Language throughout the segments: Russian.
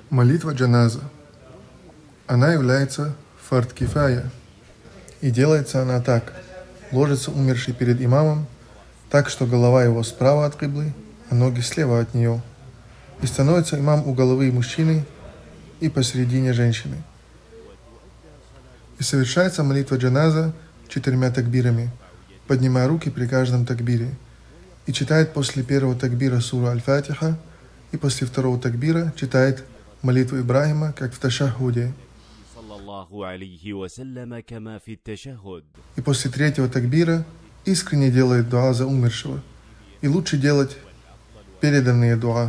Молитва джаназа. Она является фард кифая, и делается она так. Ложится умерший перед имамом, так что голова его справа от киблы, а ноги слева от нее. И становится имам у головы мужчины и посередине женщины. И совершается молитва джаназа 4 такбирами, поднимая руки при каждом такбире. И читает после первого такбира суру Аль-Фатиха, и после второго такбира читает молитву Ибрахима, как в ташаххуде. И после третьего такбира искренне делает дуа за умершего. И лучше делать переданные дуа.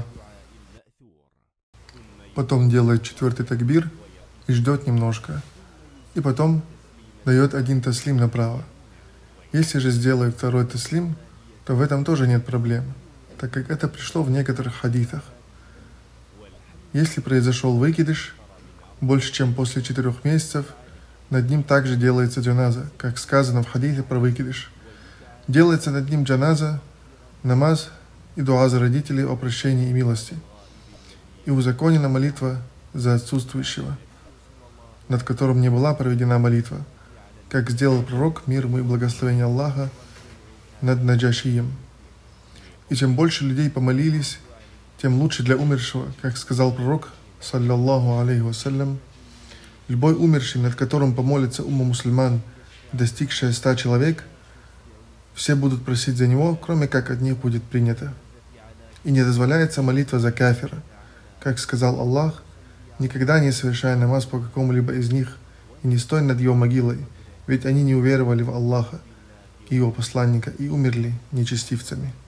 Потом делает 4-й такбир и ждет немножко. И потом дает 1 таслим направо. Если же сделает 2-й таслим, то в этом тоже нет проблем, так как это пришло в некоторых хадисах. Если произошел выкидыш больше, чем после 4 месяцев, над ним также делается джаназа, как сказано в хадисе про выкидыш. Делается над ним джаназа, намаз и дуа за родителей о прощении и милости. И узаконена молитва за отсутствующего, над которым не была проведена молитва, как сделал пророк, мир ему и благословение Аллаха, над Наджашием. И чем больше людей помолились, тем лучше для умершего, как сказал пророк, саллаллаху алейхи вассалям, любой умерший, над которым помолится умма мусульман, достигшая 100 человек, все будут просить за него, кроме как от них будет принято. И не дозволяется молитва за кафира, как сказал Аллах, никогда не совершай намаз по какому-либо из них и не стой над его могилой, ведь они не уверовали в Аллаха и его посланника и умерли нечестивцами.